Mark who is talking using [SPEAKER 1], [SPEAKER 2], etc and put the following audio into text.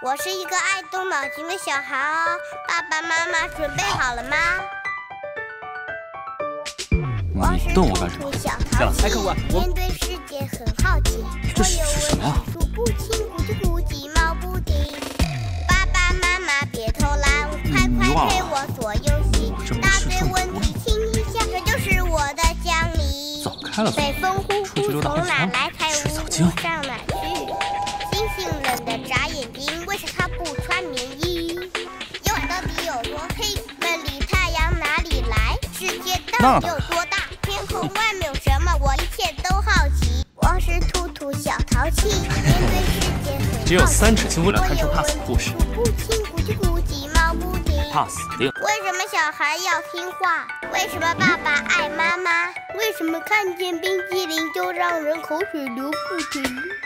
[SPEAKER 1] 我是一个爱动脑筋的小孩哦，爸爸妈妈准备好了吗？
[SPEAKER 2] 你瞪我干什么？下来，客官，
[SPEAKER 1] 面对世界很好奇。
[SPEAKER 2] 这是什么啊？
[SPEAKER 1] 数不清，咕叽咕叽冒不停。爸爸妈妈别偷懒，快快陪我做游戏。答对问题亲一下，这就是我的奖励。
[SPEAKER 2] 早开了，
[SPEAKER 1] 北风呼呼从哪来？太阳上哪去？星星冷得眨眼睛，为啥它不穿棉衣？夜晚到底有多黑？梦里太阳哪里来？世界到底有多大？天空外面有什么？我一切都好奇。我是兔兔小淘气，面对世界很好奇。
[SPEAKER 2] 只有3尺青回来看出 pass 的故事。
[SPEAKER 1] 数不清，咕叽咕叽冒不停。
[SPEAKER 2] pass 定。
[SPEAKER 1] 为什么小孩要听话？为什么爸爸爱妈妈？为什么看见冰激凌就让人口水流不停？